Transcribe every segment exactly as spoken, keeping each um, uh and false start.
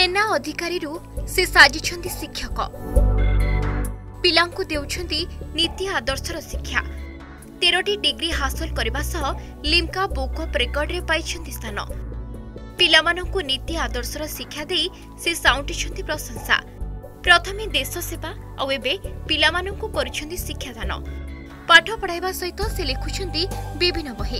सेना अधिकारी से साजिछंती शिक्षक पिलांकु देउछंती नीति आदर्शर शिक्षा तेरटी डिग्री हासिल करबा सह लिम्का बुक ऑफ रिकॉर्ड रे पाइछंती स्थान पिलामानंकु नीति आदर्शर शिक्षा देई से साउंटिछंती प्रशंसा प्रथमे देश सेवा और एबे पिलामानंकु करिछंती शिक्षादान पाठ पढ़ाइबा सहित से लिखुछंती विभिन्न बही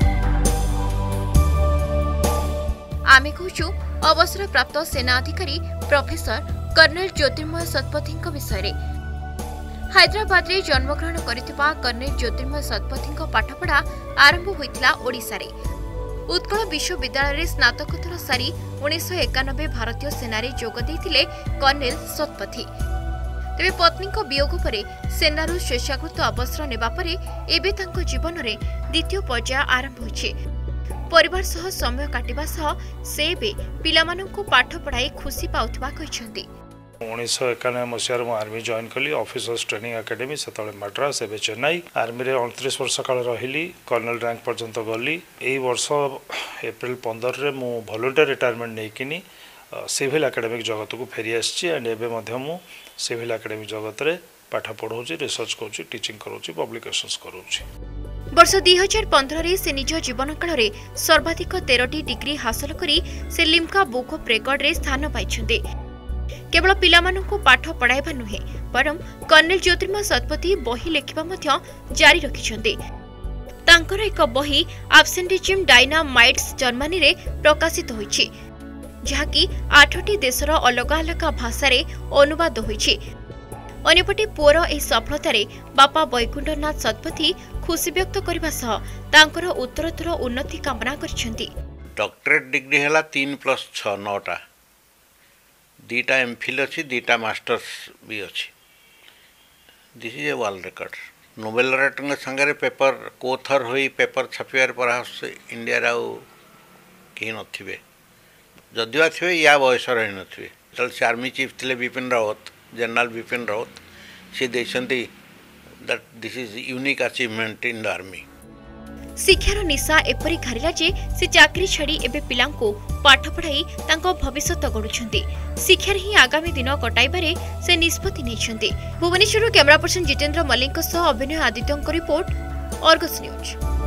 आमे कहूछु अवसर प्राप्त सेना अधिकारी प्रोफेसर कर्नल ज्योतिर्मय शतपथी विषय रे हैदराबाद रे जन्मग्रहण करथिबा कर्नल ज्योतिर्मय शतपथी पाठपढ़ा आरंभ होइतिला ओडिसा रे उत्कल विश्वविद्यालय रे स्नातकोत्तर सारी उन्नीस सौ इक्यानवे भारतीय सेना रे जोग देइथिले कर्नल शतपथी तेबे पत्नी को वियोग परे सेनारू स्वेच्छाकृत अवसर नेबा परे एबे तांको जीवन रे द्वितीय पर्याय आरंभ होइछे परिवार सह समय काटिबा सह से बे पिलामानंकु पाठ पढ़ाई खुशी पाउथबा कहिसंती उन्नीस सौ इक्यानवे मसीह में आर्मी जॉइन कली ऑफिसर्स ट्रेनिंग एकेडमी से मद्रास एवं चेन्नई आर्मी रे उनतीस वर्ष काल रही कर्नल रैंक पर्यंत गली यही वर्ष एप्रिल पंद्रह रे मु वॉलंटियर रिटायरमेंट नहीं सिविल एकेडमिक जगत को फेरी आसी एंड एवं मु सिविल एकेडमिक जगत रे पाठ पढ़ाऊँ रिसर्च करूँ टीचिंग करूँ पब्लिकेशंस करूँ वर्ष दुई हजार पंद्रह रे से निज जीवन काल रे सर्वाधिक तेरटी डिग्री हासिल करी से लिम्का बुक ऑफ रिकॉर्ड रे स्थान पाइछन्ते केवल पिलामानंकु पाठ पढ़ाइबा नुहे बरम कर्नल ज्योतिर्मय शतपथी बही लेखिबा मध्य जारी रखिछन्ते तांकर एक बही एब्सेंटिज्म डायनामाइट्स जर्मनी रे प्रकाशित होइछि जहाकी आठटी देशर अलग अलग भाषा रे अनुवाद होइछि अन्यपटे पुअर एही सफलता रे बापा वैकुंठनाथ शतपथी खुशी व्यक्त करबा सह तांकर उत्तरोत्तर उन्नति कामना करछन्ती डॉक्टरेट डिग्री हला तीन प्लस छह नौटा दीटा एमफिल अच्छी दीटा मास्टर्स भी अच्छी this is a world record Nobel laureate संगे पेपर कोथर होई पेपर छापिबार परहाप्स इंडिया राउ कहीं नथिबे जदिवा थे या बयस रही नथिबे चल से आर्मी चीफ थे बिपिन रावत जनरल बिपिन रावत से देशंती that this is unique achievement in the army शिक्षार निशा एपरी घारिला जे से चाकरी छाड़ी एबे पिलांको पाठ पढ़ाई तांको भविष्यत गढ़ुछन्ती शिक्षार ही आगामी दिन कटाइबारे से निष्पत्ति नेछन्ती भुवनेश्वर कैमरा पर्सन जितेंद्र मल्लिक सह अभिनय आदित्यଙ୍କ रिपोर्ट अर्गस न्यूज।